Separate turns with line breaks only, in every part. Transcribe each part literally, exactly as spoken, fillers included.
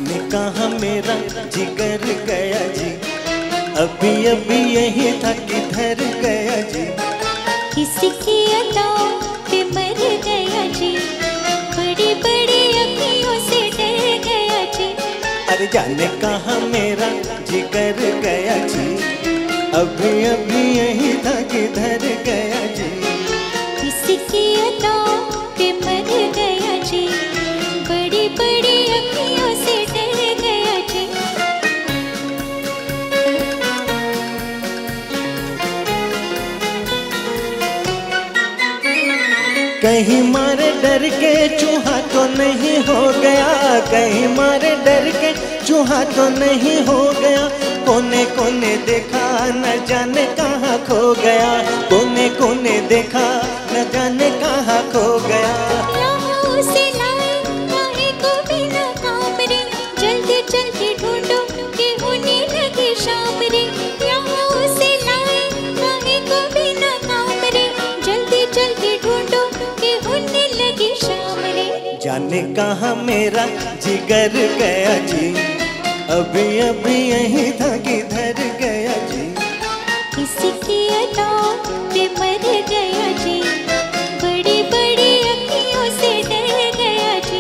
जाने कहाँ मेरा जिगर गया जी, अभी अभी यही था किधर गया जी।
किसी की अदाओं पे मर गया जी, बड़ी बड़ी अखियों से डर गया जी।
अरे जाने कहाँ मेरा जिगर गया जी, अभी अभी यही था किधर गया जी।
किसी की अदाओं पे मर गया जी, बड़ी बड़ी अखियों से डर गया जी।
कहीं मारे डर के चूहा तो नहीं हो गया, कहीं मारे डर के चूहा तो नहीं हो गया। कोने कोने देखा न जाने कहाँ खो गया, कोने कोने देखा न जाने कहाँ खो गया।
यहाँ उसे लाए काहे को बिना काम रे, जल्दी जल्दी ढूंढो कि होने लगी शाम रे। यहाँ उसे लाए काहे को बिना काम रे, जल्दी जल्दी ढूंढो कि होने लगी शाम रे।
जाने कहाँ मेरा जिगर गया जी, अभी अभी यही था किधर गया जी।
किसी की अदाओं पे मर गया जी, बड़ी बड़ी अखियों से डर गया जी।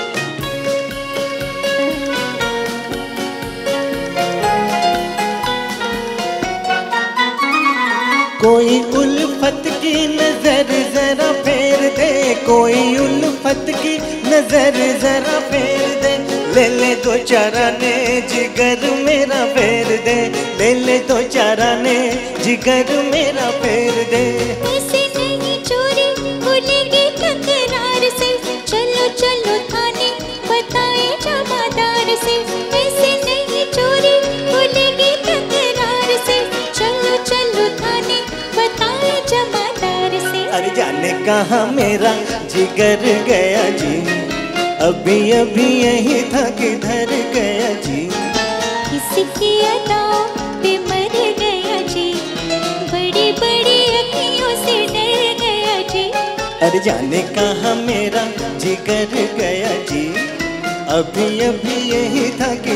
कोई उल्फत की नजर जरा फेर दे, कोई उल्फत की नजर जरा फेर दे। ले ले दो चारा ने जिगर मेरा फेर दे, ले ले दो चारा ने जिगर मेरा फेर दे।
ऐसे नहीं चोरी खुलेगी तकरार से, चलो चलो थाने बताए जमादार से। ऐसे नहीं चोरी खुलेगी तकरार से, चलो चलो थाने बताए जमादार से।
अरे जाने कहाँ मेरा जिगर गया जी, अभी अभी यही था किधर गया जी।
किसी की अदाओं पे मर गया जी, बड़ी बड़ी अखियों से डर गया जी।
अरे जाने कहाँ मेरा जिगर गया जी, अभी अभी यही था कि